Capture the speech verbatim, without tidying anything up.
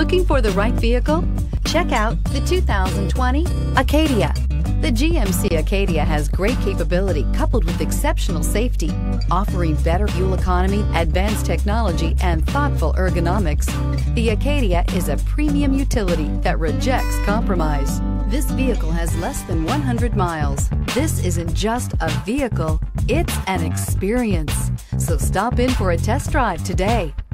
Looking for the right vehicle? Check out the two thousand twenty Acadia. The G M C Acadia has great capability coupled with exceptional safety, offering better fuel economy, advanced technology, and thoughtful ergonomics. The Acadia is a premium utility that rejects compromise. This vehicle has less than one hundred miles. This isn't just a vehicle, it's an experience. So stop in for a test drive today.